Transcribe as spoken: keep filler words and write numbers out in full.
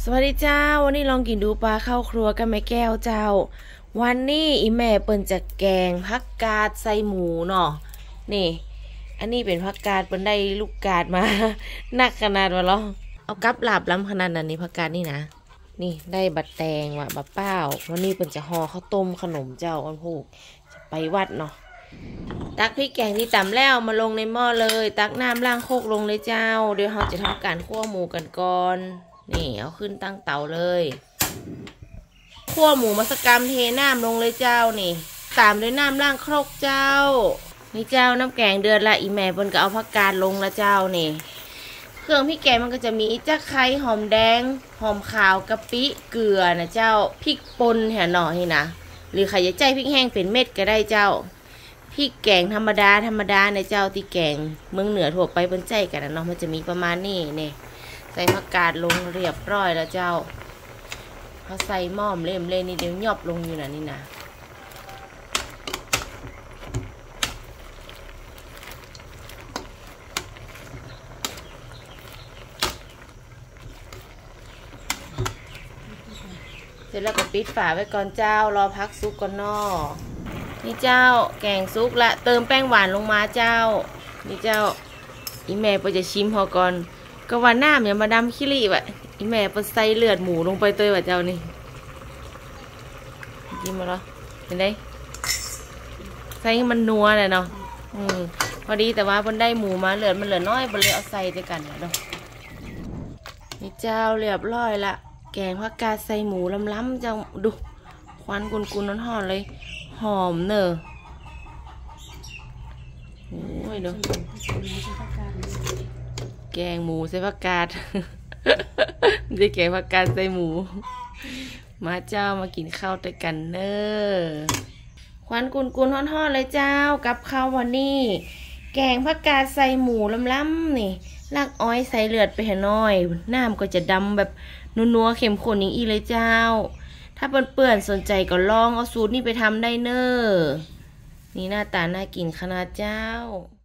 สวัสดีเจ้าวันนี้ลองกินดูปลาเข้าครัวกันแม่แก้วเจ้าวันนี้อีแม่เปิ้นจะแกงผักกาดใส่หมูเนาะนี่อันนี้เป็นผักกาดเปิ้นได้ลูกกาดมา หนักขนาดว่าหรอเอากับลาบล้ำขนาดนั้นนี่ผักกาดนี่นะนี่ได้บัดแตงว่ะบัดเป้าวันนี้เปิ้นจะห่อข้าวต้มขนมเจ้าวันพูกจะไปวัดเนาะตักพริกแกงที่ตำแล้วมาลงในหม้อเลยตักน้ำล้างโคกลงเลยเจ้าเดี๋ยวเราจะทำการคั่วหมูกันก่อนนี่เอาขึ้นตั้งเตาเลยคั่วหมูมัสกรัมเทน้ำลงเลยเจ้านี่ตามด้วยน้ำล้างครกเจ้านี่เจ้าน้ำแกงเดือดละอีแม่เปิ้นก็เอาผักกาดลงละเจ้านี่เครื่องพริกแกงมันก็จะมีจักไคร้หอมแดงหอมขาวกะปิเกลือนะเจ้าพริกป่นแห่หน่อยนะหรือใครจะใจพริกแห้งเป็นเม็ดก็ได้เจ้าพริกแกงธรรมดาธรรมดาในเจ้าที่แกงเมืองเหนือทั่วไปเปิ้นใจกันนะเนาะมันจะมีประมาณนี้นี่ใส่ผักกาดลงเรียบร้อยแล้วเจ้าเขาใส่หม้อมเล่มเลยนี่เดี๋ยวหยอบลงอยู่นะนี่นะเสร็จแล้วก็ปิดฝาไว้ก่อนเจ้ารอพักซุกก่อนนอนี่เจ้าแกงซุกละเติมแป้งหวานลงมาเจ้านี่เจ้าอีแม่ไปจะชิมพอก่อนก็ว่าน้ำอย่ามาดำขี้รีบอ่ะอีแม่ไปใส่เลือดหมูลงไปเตยว่ะเจ้านี่กินมาแล้วเห็นได้ใส่ให้มันนัวเลยเนาะอืมพอดีแต่ว่าบนได้หมูมาเลือดมันเหลือน้อยบนเลยเอาใส่ด้วยกันเนาะนี่เจ้าเรียบร้อยละแกงผักกาดใส่หมูล้ำๆเจ้าดูควันกุนๆร้อนๆเลยหอมเนอะโอ้ยเนาะแกงหมูใส่ผักกาด ไม่ใช่แกงผักกาดใส่หมูมาเจ้ามากินข้าวด้วยกันเนอะควันกุนกุนห่อนๆเลยเจ้ากับข้าววันนี้แกงผักกาดใส่หมูล้ำๆนี่ลากอ้อยใส่เลือดไปหน่อยน้ำก็จะดำแบบนัวๆเค็มข้นอย่างอีเลยเจ้าถ้าเปื่อนๆสนใจก็ลองเอาสูตรนี้ไปทำได้เนอะนี่หน้าตาน่ากินขนาดเจ้า